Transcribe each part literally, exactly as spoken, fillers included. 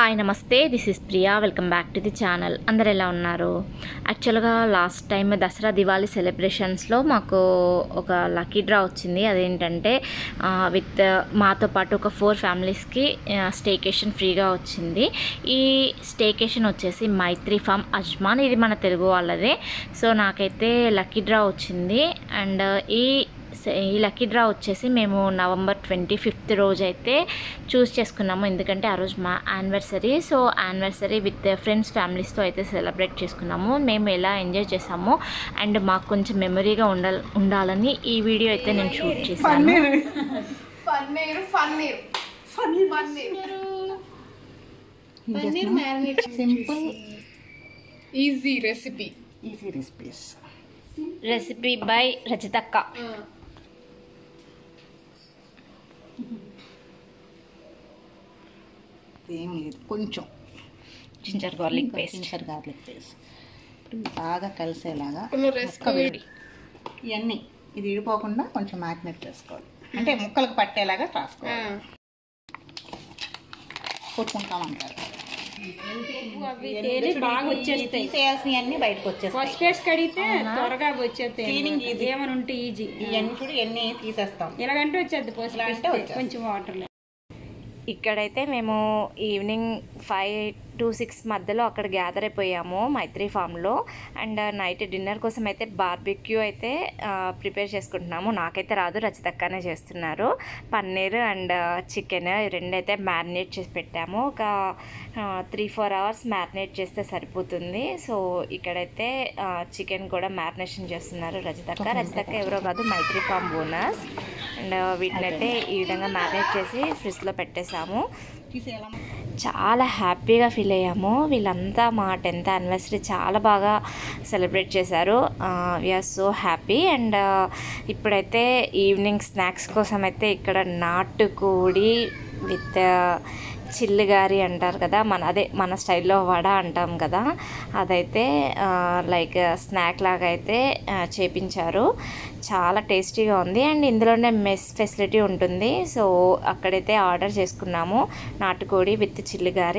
Hi నమస్తే, this is Priya. Welcome back to the channel. అందరు ఎలా ఉన్నారు? యాక్చువల్గా లాస్ట్ టైం దసరా దివాళీ సెలబ్రేషన్స్లో మాకు ఒక లక్కీ డ్రా వచ్చింది. అదేంటంటే విత్ మాతో పాటు ఒక ఫోర్ ఫ్యామిలీస్కి స్టేకేషన్ ఫ్రీగా వచ్చింది. ఈ స్టేకేషన్ వచ్చేసి మైత్రి ఫామ్ అజ్మాన్, ఇది మన తెలుగు వాళ్ళదే. సో నాకైతే లక్కీ డ్రా వచ్చింది. అండ్ ఈ ఈ లక్కీ డ్రా వచ్చేసి మేము నవంబర్ ట్వంటీ ఫిఫ్త్ రోజు అయితే చూస్ చేసుకున్నాము, ఎందుకంటే ఆ రోజు మా anniversary. So anniversary with friends ఫ్యామిలీస్తో అయితే సెలబ్రేట్ చేసుకున్నాము. మేము ఎలా ఎంజాయ్ చేసాము అండ్ మాకు కొంచెం మెమరీగా ఉండాలి ఉండాలని ఈ వీడియో అయితే నేను షూట్ చేశాను. Simple easy recipe easy recipes recipe by రజితక్క. ఏం లేదు, కొంచెం ginger garlic paste ginger garlic paste బాగా కలిసేలాగా ఇవన్నీ ఇది ఇడిపోకుండా కొంచెం మ్యాగ్నెట్ చేసుకోవాలి, అంటే ముక్కలకు పట్టేలాగా రాసుకోవాలి. కొట్టుకుంటామంటారు బాగా వచ్చేస్తాయి, చేయాల్సినవన్నీ బయటకు వచ్చేస్తాయి. కడిగితే త్వరగా వచ్చేస్తాయి, క్లీనింగ్ ఈజీ, ఏమైనా ఉంటే ఈజీ. ఇవన్నీ కూడా ఇవన్నీ తీసేస్తాం, ఎలాగంటే వచ్చేది కొంచెం వాటర్. ఇక్కడైతే మేము ఈవినింగ్ ఫైవ్ టు సిక్స్ మధ్యలో అక్కడ గ్యాదర్ అయిపోయాము మైత్రి ఫామ్లో. అండ్ నైట్ డిన్నర్ కోసం అయితే బార్బిక్యూ అయితే ప్రిపేర్ చేసుకుంటున్నాము. నాకైతే రాదు, రచితక్కనే చేస్తున్నారు. పన్నీర్ అండ్ చికెన్ రెండు అయితే మ్యారినేట్ చేసి పెట్టాము. ఒక త్రీ ఫోర్ అవర్స్ మ్యారినేట్ చేస్తే సరిపోతుంది. సో ఇక్కడైతే చికెన్ కూడా మ్యారినేషన్ చేస్తున్నారు రచితక్క. రచితక్క ఎవరో కాదు, మైత్రి ఫామ్ బోనస్. అండ్ వీటినైతే ఈ విధంగా మ్యారినేట్ చేసి ఫ్రిడ్జ్లో పెట్టేసాము. చాలా హ్యాపీగా ఫీల్ అయ్యాము. వీళ్ళంతా మా టెన్త్ యానివర్సరీ చాలా బాగా సెలబ్రేట్ చేశారు. We're so happy. అండ్ ఇప్పుడైతే ఈవినింగ్ స్నాక్స్ కోసం అయితే ఇక్కడ నాటుకోడి విత్ చిల్లిగారి అంటారు కదా, మన అదే మన స్టైల్లో వడ అంటాం కదా, అదైతే లైక్ స్నాక్ లాగా అయితే చేపించారు. చాలా టేస్టీగా ఉంది. అండ్ ఇందులోనే మెస్ ఫెసిలిటీ ఉంటుంది. సో అక్కడైతే ఆర్డర్ చేసుకున్నాము నాటుకోడి విత్ చిల్లిగారి.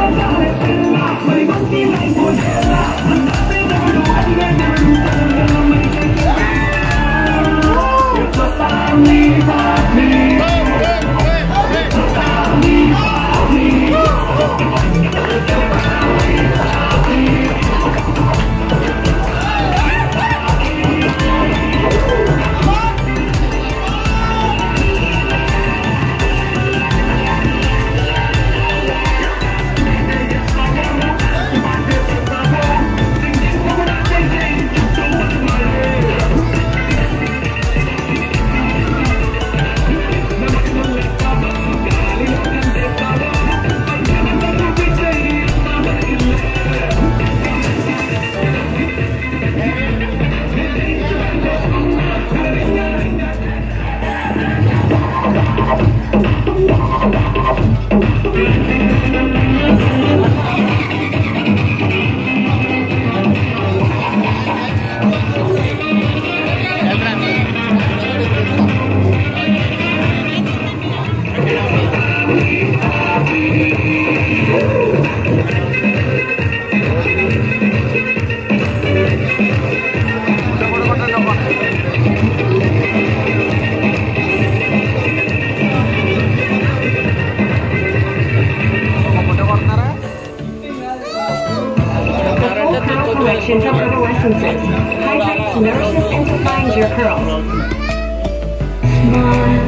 Directions of adolescences. Hydrate, nourishes, and defines your curls. Smile.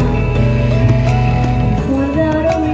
Without a